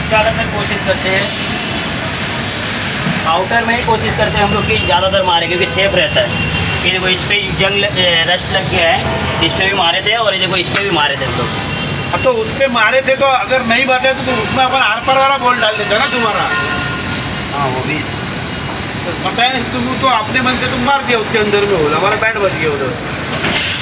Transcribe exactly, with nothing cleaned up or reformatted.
ज़्यादातर कोशिश करते हैं, आउटर में ही कोशिश करते हैं हम लोग कि ज़्यादातर मारे, क्योंकि सेफ रहता है। ये देखो इस पर जंग रस्ट लग गया है, इस पर भी मारे थे और ये देखो इस पर भी मारे थे हम लोग। अब तो उस पर मारे थे, तो अगर नहीं बचे तो, तो उसमें अपन आर पार वाला बॉल डाल देते ना तुम्हारा। हाँ वो भी तो पता है नहीं, तुम तो अपने मन से तुम मार दिया उसके अंदर में, हो हमारा बैट बच गया उधर।